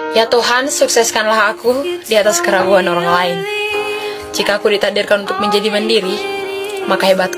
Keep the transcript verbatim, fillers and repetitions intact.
Ya Tuhan, sukseskanlah aku di atas keraguan orang lain. Jika aku ditakdirkan untuk menjadi mandiri, maka hebat